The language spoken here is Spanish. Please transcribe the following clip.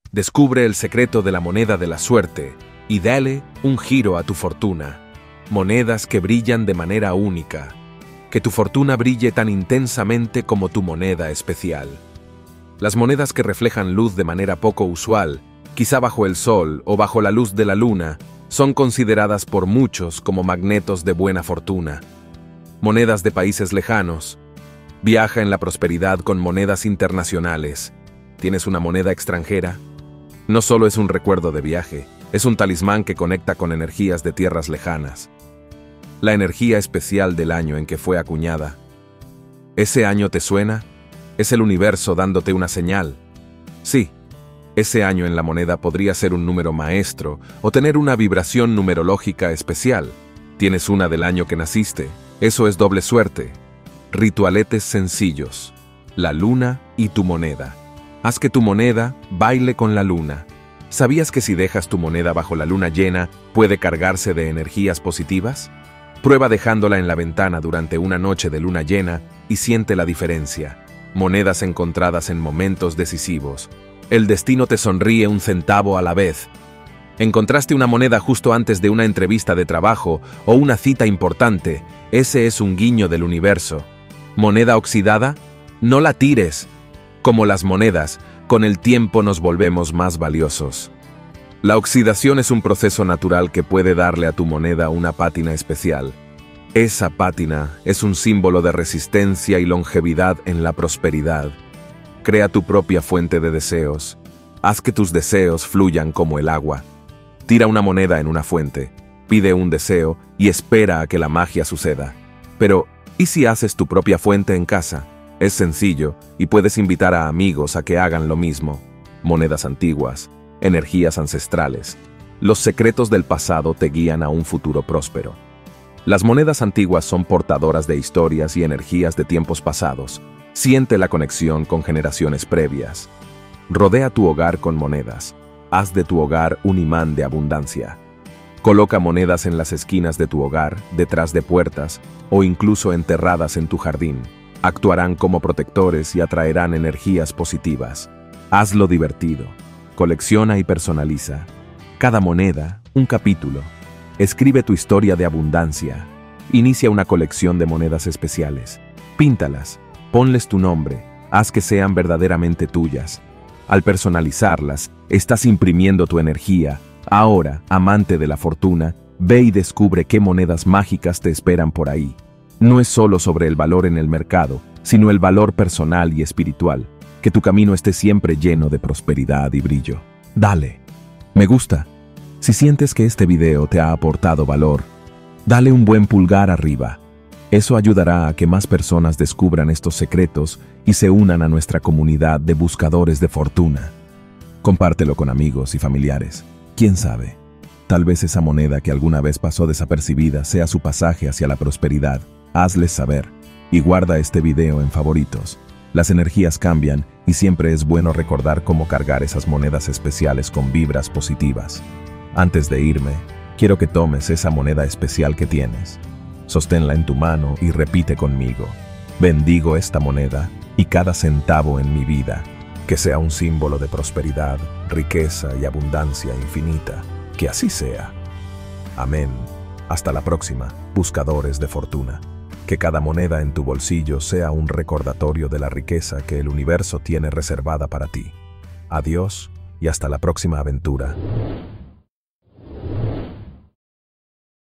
Descubre el secreto de la moneda de la suerte y dale un giro a tu fortuna. Monedas que brillan de manera única. Que tu fortuna brille tan intensamente como tu moneda especial. Las monedas que reflejan luz de manera poco usual, quizá bajo el sol o bajo la luz de la luna, son consideradas por muchos como magnetos de buena fortuna. Monedas de países lejanos. Viaja en la prosperidad con monedas internacionales. ¿Tienes una moneda extranjera? No solo es un recuerdo de viaje, es un talismán que conecta con energías de tierras lejanas. La energía especial del año en que fue acuñada. ¿Ese año te suena? Es el universo dándote una señal. Sí, ese año en la moneda podría ser un número maestro o tener una vibración numerológica especial. Tienes una del año que naciste. Eso es doble suerte. Ritualetes sencillos. La luna y tu moneda. Haz que tu moneda baile con la luna. ¿Sabías que si dejas tu moneda bajo la luna llena, puede cargarse de energías positivas? Prueba dejándola en la ventana durante una noche de luna llena y siente la diferencia. Monedas encontradas en momentos decisivos. El destino te sonríe un centavo a la vez. Encontraste una moneda justo antes de una entrevista de trabajo o una cita importante. Ese es un guiño del universo. ¿Moneda oxidada? No la tires. Como las monedas, con el tiempo nos volvemos más valiosos. La oxidación es un proceso natural que puede darle a tu moneda una pátina especial. Esa pátina es un símbolo de resistencia y longevidad en la prosperidad. Crea tu propia fuente de deseos. Haz que tus deseos fluyan como el agua. Tira una moneda en una fuente, pide un deseo y espera a que la magia suceda. Pero, ¿y si haces tu propia fuente en casa? Es sencillo y puedes invitar a amigos a que hagan lo mismo. Monedas antiguas, energías ancestrales. Los secretos del pasado te guían a un futuro próspero. Las monedas antiguas son portadoras de historias y energías de tiempos pasados. Siente la conexión con generaciones previas. Rodea tu hogar con monedas. Haz de tu hogar un imán de abundancia. Coloca monedas en las esquinas de tu hogar, detrás de puertas o incluso enterradas en tu jardín. Actuarán como protectores y atraerán energías positivas. Hazlo divertido. Colecciona y personaliza. Cada moneda, un capítulo. Escribe tu historia de abundancia. Inicia una colección de monedas especiales. Píntalas. Ponles tu nombre. Haz que sean verdaderamente tuyas. Al personalizarlas, estás imprimiendo tu energía. Ahora, amante de la fortuna, ve y descubre qué monedas mágicas te esperan por ahí. No es solo sobre el valor en el mercado, sino el valor personal y espiritual. Que tu camino esté siempre lleno de prosperidad y brillo. Dale. Me gusta. Si sientes que este video te ha aportado valor, dale un buen pulgar arriba. Eso ayudará a que más personas descubran estos secretos y se unan a nuestra comunidad de buscadores de fortuna. Compártelo con amigos y familiares. ¿Quién sabe? Tal vez esa moneda que alguna vez pasó desapercibida sea su pasaje hacia la prosperidad. Hazles saber y guarda este video en favoritos. Las energías cambian y siempre es bueno recordar cómo cargar esas monedas especiales con vibras positivas. Antes de irme, quiero que tomes esa moneda especial que tienes. Sosténla en tu mano y repite conmigo. Bendigo esta moneda y cada centavo en mi vida. Que sea un símbolo de prosperidad, riqueza y abundancia infinita. Que así sea. Amén. Hasta la próxima, buscadores de fortuna. Que cada moneda en tu bolsillo sea un recordatorio de la riqueza que el universo tiene reservada para ti. Adiós y hasta la próxima aventura.